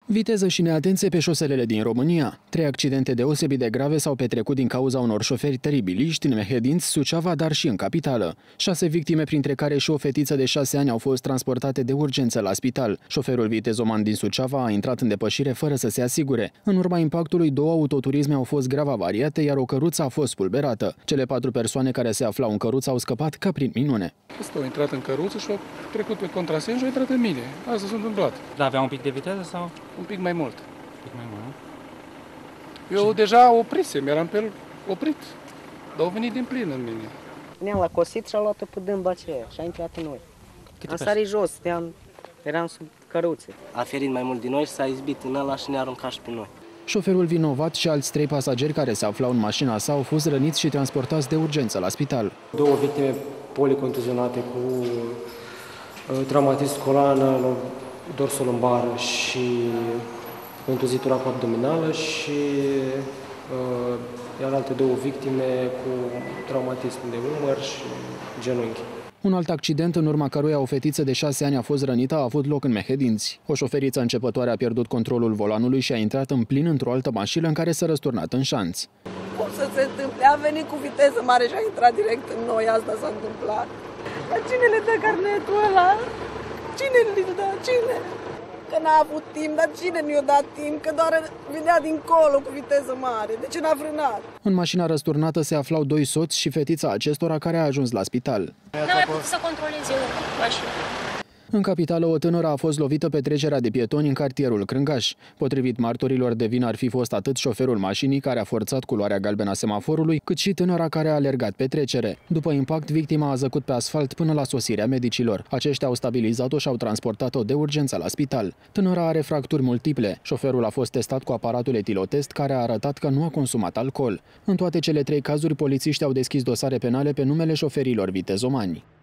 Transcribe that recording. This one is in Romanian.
Viteză și neatenție pe șoselele din România. 3 accidente deosebit de grave s-au petrecut din cauza unor șoferi teribiliști în Mehedinți, Suceava, dar și în capitală. 6 victime, printre care și o fetiță de 6 ani, au fost transportate de urgență la spital. Șoferul vitezoman din Suceava a intrat în depășire fără să se asigure. În urma impactului, 2 autoturisme au fost grav avariate, iar o căruță a fost spulberată. Cele 4 persoane care se aflau în căruță au scăpat ca prin minune. Au intrat în căruță și au trecut pe contrasens și au intrat în mine. Asta s-a întâmplat. Da, avea un pic de viteză sau? Un pic mai mult. Un pic mai mult. Eu deja oprisem, eram pe el oprit, dar au venit din plin în mine. Ne-am lacosit și a luat-o pe dâmba aceea și a intrat în noi. Am sărit jos, eram sub căruțe. A ferit mai mult din noi și s-a izbit în ăla și ne-a aruncat și pe noi. Șoferul vinovat și alți 3 pasageri care se aflau în mașina sa au fost răniți și transportați de urgență la spital. 2 victime policontuzionate cu traumatism colană, dorsolumbar și contuzitura cu abdominală și iar alte 2 victime cu traumatism de umăr și genunchi. Un alt accident, în urma căruia o fetiță de 6 ani a fost rănită, a avut loc în Mehedinți. O șoferiță începătoare a pierdut controlul volanului și a intrat în plin într-o altă mașină în care s-a răsturnat în șanț. Cum să se întâmple? A venit cu viteză mare și a intrat direct în noi, asta s-a întâmplat. Dar cine le dă carnetul ăla? Cine le dă? Cine? Că n-a avut timp, dar cine nu i-a dat timp? Că doar venea dincolo cu viteză mare. De ce n-a frânat? În mașina răsturnată se aflau 2 soți și fetița acestora, care a ajuns la spital. N-am mai putut să controlez eu mașina. În capitală, o tânără a fost lovită pe trecerea de pietoni în cartierul Crângaș. Potrivit martorilor, de vină ar fi fost atât șoferul mașinii, care a forțat culoarea galbenă a semaforului, cât și tânăra care a alergat pe trecere. După impact, victima a zăcut pe asfalt până la sosirea medicilor. Aceștia au stabilizat-o și au transportat-o de urgență la spital. Tânăra are fracturi multiple. Șoferul a fost testat cu aparatul etilotest, care a arătat că nu a consumat alcool. În toate cele 3 cazuri, polițiștii au deschis dosare penale pe numele șoferilor vitezomani.